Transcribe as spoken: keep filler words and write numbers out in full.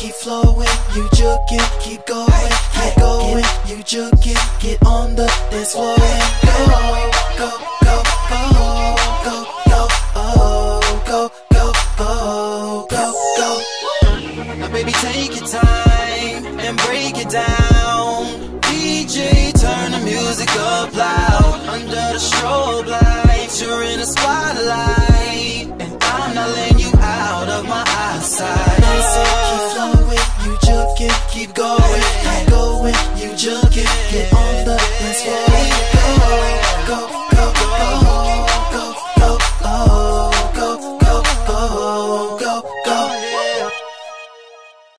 keep flowing, you juke it, keep going, keep going, you juke it, get on the dance floor and go, go, go, go, go, go, oh, go, go, go, go, go. Now baby, take your time and break it down. D J, turn the music up loud. Under the strobe lights, you're in the spotlight, and I'm not letting you out of my eyesight. Keep flowing, you juke it, keep going, keep going.